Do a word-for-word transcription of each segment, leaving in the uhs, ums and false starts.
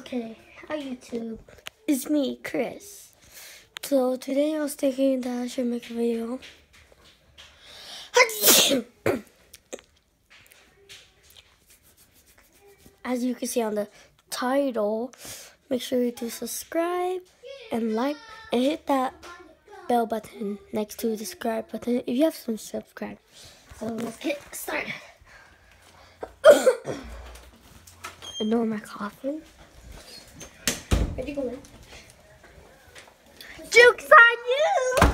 Okay, hi YouTube. It's me, Chris. So today I was thinking that I should make a video. As you can see on the title, make sure you do subscribe and like and hit that bell button next to the subscribe button if you have some subscribe. So let's get started. Ignore my coughing. Ready to go in? Joke's on you!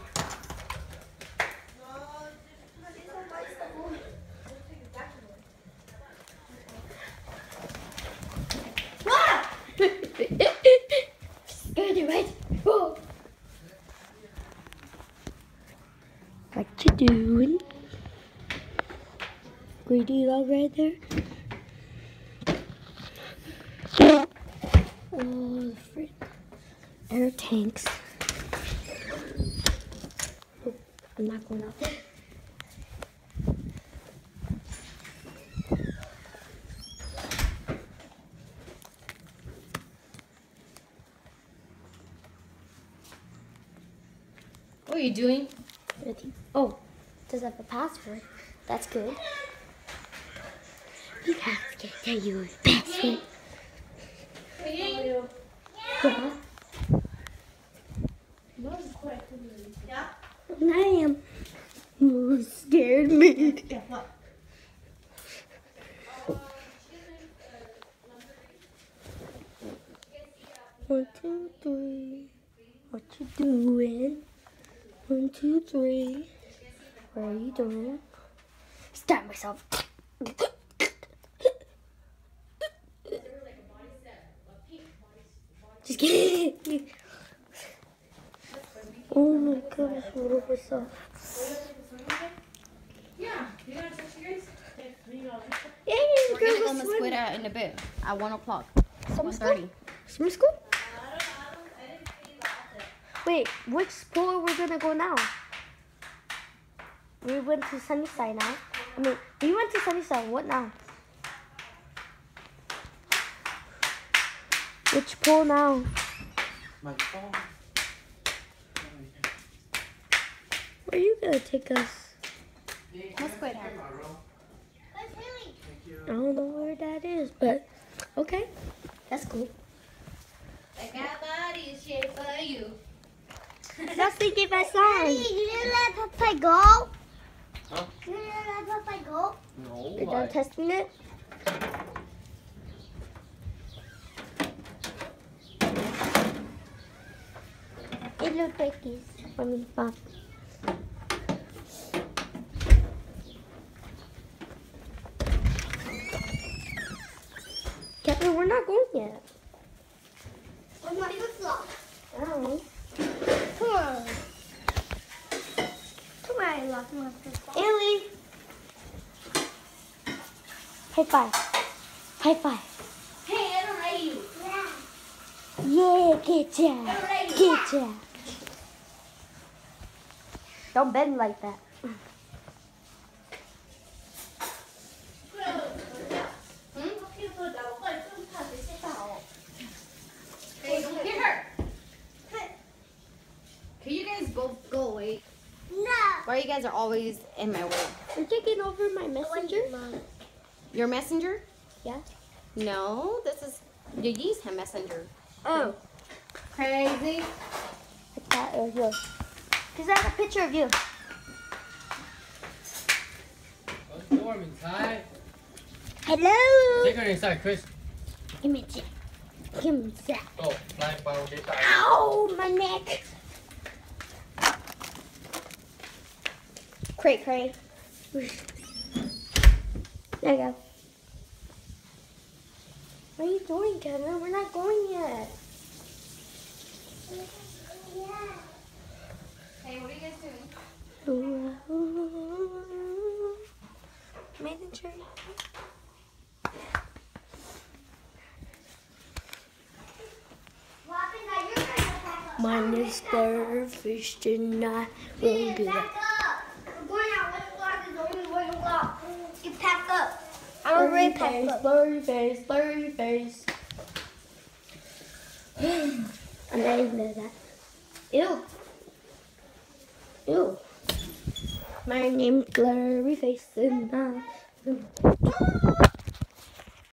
What? Scared you, right? Whoa. What you doing? Greedy dog right there. Oh, the freak. Air tanks. Oh, I'm not going out there. What are you doing? Oh, does it have a password? That's good. You have to tell you his password. Yeah. And I am. You scared me. One, two, three. What you doing? One, two, three. What are you doing? Stab myself. Just kidding. Oh my gosh, what was that? Yeah. You want to touch you guys? Yeah, We're going to go on the squid out in a bit. At one o'clock. Summer one school? thirty. Summer school? Wait, which pool are we gonna go now? We went to Sunnyside now. I mean, we went to Sunnyside. What now? Which pool now? My phone. Where are you gonna take us? What squid out? I don't know where that is, but okay, that's cool. I got body shape for you. Let's think of a song. You didn't let Papa go? Huh? You didn't let Papa go? No. You're why? done testing it? It looks like this. I mean, uh, Kevin, we're not going yet. Where's my flip-flop? I don't know. Come on. Come on, I lost my flip-flop. Ellie! High five. High five. Hey, I don't rate you. Yeah. Yeah, get ya. Get ya. Don't bend like that. Hey, don't hit her. Can you guys both go away? No. Why you guys are always in my way? You're taking over my messenger? Your messenger? Yeah. No, this is Yigi's messenger. Oh. Crazy. It's that of you. Because I have a picture of you. It's warm inside. Hello. Take her inside, Chris. Give me that. Give me that. Oh, flying ball, get that. Ow, my neck. Cray, cray. There you go. What are you doing, Kevin? We're not going yet. Hey, what are you guys doing? Manager. What happened that you're going to pack up? Mine is starfish tonight. We'll do Pack that. up. We're going out. One o'clock is only one o'clock. You pack up. I'm Blurry already packed face, up. blurry face, blurry face. And I didn't know that. Ew. Ew. My name's Blurry Face and I...